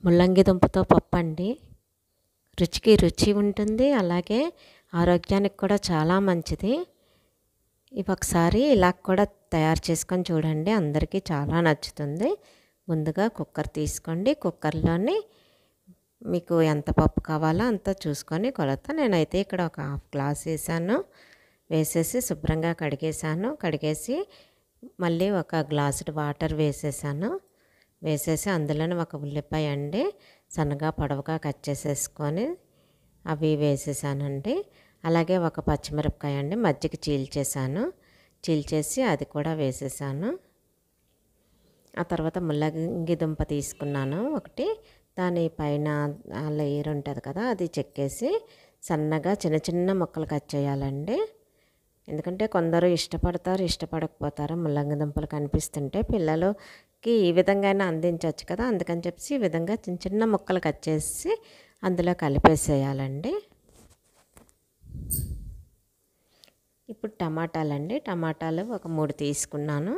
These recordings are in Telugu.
ముల్లంగి దుంపతో పప్పు అండి. రుచికి రుచి ఉంటుంది, అలాగే ఆరోగ్యానికి కూడా చాలా మంచిది. ఇవి ఒకసారి ఇలా కూడా తయారు చేసుకొని చూడండి, అందరికీ చాలా నచ్చుతుంది. ముందుగా కుక్కర్ తీసుకోండి. కుక్కర్లోని మీకు ఎంత పప్పు కావాలో అంత చూసుకొని కొలత. నేనైతే ఇక్కడ ఒక హాఫ్ గ్లాస్ వేసాను. వేసేసి శుభ్రంగా కడిగేసి మళ్ళీ ఒక గ్లాసుడు వాటర్ వేసేసాను. వేసేసి అందులోనే ఒక ఉల్లిపాయ అండి సన్నగా పొడవుగా కట్ చేసేసుకొని అవి వేసేసానండి. అలాగే ఒక పచ్చిమిరపకాయ అండి మజ్జిగ చీల్చేసి అది కూడా వేసేసాను. ఆ తర్వాత ముల్లంగి దుంప తీసుకున్నాను ఒకటి. దాని పైన లేయర్ ఉంటుంది కదా, అది చెక్కేసి సన్నగా చిన్న చిన్న ముక్కలు కట్ చేయాలండి. ఎందుకంటే కొందరు ఇష్టపడకపోతారు ముల్లంగి దుంపలు కనిపిస్తుంటే. పిల్లలకి ఈ విధంగా అయినా అందించవచ్చు కదా, అందుకని చెప్పి ఈ విధంగా చిన్న చిన్న ముక్కలు కట్ చేసి అందులో కలిపేసేయాలండి. ఇప్పుడు టమాటాలు ఒక 3 తీసుకున్నాను.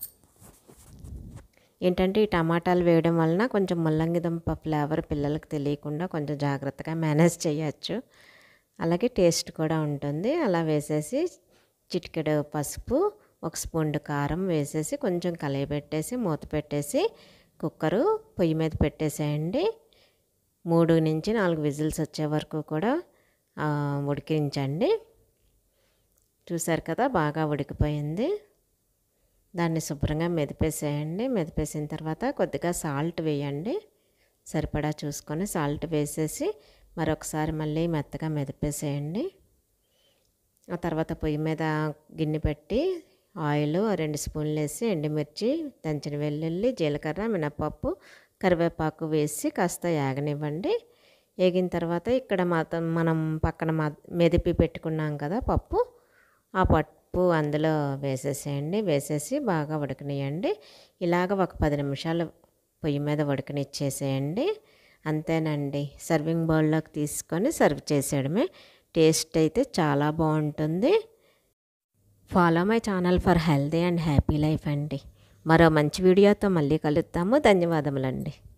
ఏంటంటే ఈ టమాటాలు వేయడం వలన కొంచెం ముల్లంగి దుంప ఫ్లేవర్ పిల్లలకు తెలియకుండా కొంచెం జాగ్రత్తగా మేనేజ్ చేయొచ్చు, అలాగే టేస్ట్ కూడా ఉంటుంది. అలా వేసేసి చిటికెడు పసుపు, 1 స్పూన్ కారం వేసేసి కొంచెం కలయబెట్టేసి మూత పెట్టేసి కుక్కరు పొయ్యి మీద పెట్టేసేయండి. 3 నుంచి 4 విజిల్స్ వచ్చే వరకు కూడా ఉడికించండి. చూసారు కదా, బాగా ఉడికిపోయింది. దాన్ని శుభ్రంగా మెదిపేసేయండి. మెదిపేసిన తర్వాత కొద్దిగా సాల్ట్ వేయండి, సరిపడా చూసుకొని సాల్ట్ వేసేసి మరొకసారి మళ్ళీ మెత్తగా మెదిపేసేయండి. ఆ తర్వాత పొయ్యి మీద గిన్నె పెట్టి ఆయిల్ 2 స్పూన్లు వేసి ఎండుమిర్చి, దంచిన వెల్లుల్లి, జీలకర్ర, మినపప్పు, కరివేపాకు వేసి కాస్త ఏగనివ్వండి. ఏగిన తర్వాత ఇక్కడ మనం పక్కన మెదిపి పెట్టుకున్నాం కదా పప్పు, ఆ పప్పు అందులో వేసేసేయండి. వేసేసి బాగా ఉడకనియండి. ఇలాగ ఒక 10 నిమిషాలు పొయ్యి మీద ఉడకనిచ్చేసేయండి. అంతేనండి, సర్వింగ్ బౌల్లోకి తీసుకొని సర్వ్ చేసేయడమే. టేస్ట్ అయితే చాలా బాగుంటుంది. Follow my channel for healthy and happy life అండి. మరో మంచి వీడియోతో మళ్ళీ కలుద్దాము. ధన్యవాదములండి.